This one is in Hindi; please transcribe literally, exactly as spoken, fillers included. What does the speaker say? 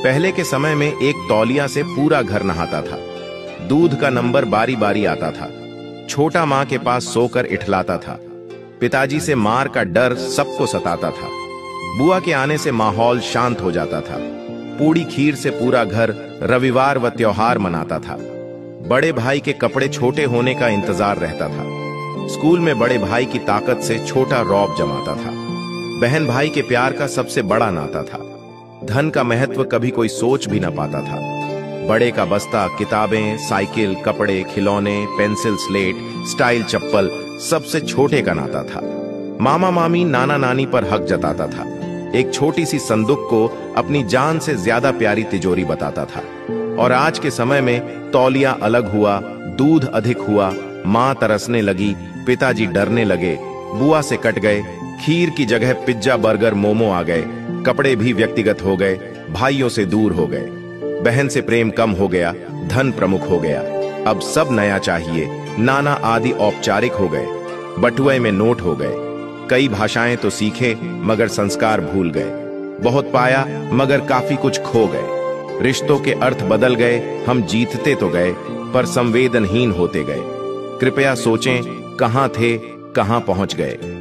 पहले के समय में एक तौलिया से पूरा घर नहाता था। दूध का नंबर बारी बारी आता था। छोटा माँ के पास सोकर इठलाता था। पिताजी से मार का डर सबको सताता था। बुआ के आने से माहौल शांत हो जाता था। पूड़ी खीर से पूरा घर रविवार व त्योहार मनाता था। बड़े भाई के कपड़े छोटे होने का इंतजार रहता था। स्कूल में बड़े भाई की ताकत से छोटा रौब जमाता था। बहन भाई के प्यार का सबसे बड़ा नाता था। धन का महत्व कभी कोई सोच भी न पाता था। बड़े का बस्ता, किताबें, साइकिल, कपड़े, खिलौने, पेंसिल, स्लेट, स्टाइल चप्पल सबसे छोटे का नाता था। मामा मामी नाना नानी पर हक जताता था। एक छोटी सी संदूक को अपनी जान से ज्यादा प्यारी तिजोरी बताता था। और आज के समय में तौलिया अलग हुआ, दूध अधिक हुआ, माँ तरसने लगी, पिताजी डरने लगे, बुआ से कट गए, खीर की जगह पिज्जा बर्गर मोमो आ गए, कपड़े भी व्यक्तिगत हो गए, भाइयों से दूर हो गए, बहन से प्रेम कम हो गया, धन प्रमुख हो गया। अब सब नया चाहिए, नाना आदि औपचारिक हो गए, बटुए में नोट हो गए। कई भाषाएं तो सीखे मगर संस्कार भूल गए। बहुत पाया मगर काफी कुछ खो गए। रिश्तों के अर्थ बदल गए, हम जीतते तो गए पर संवेदनहीन होते गए। कृपया सोचें, कहां थे, कहां पहुंच गए।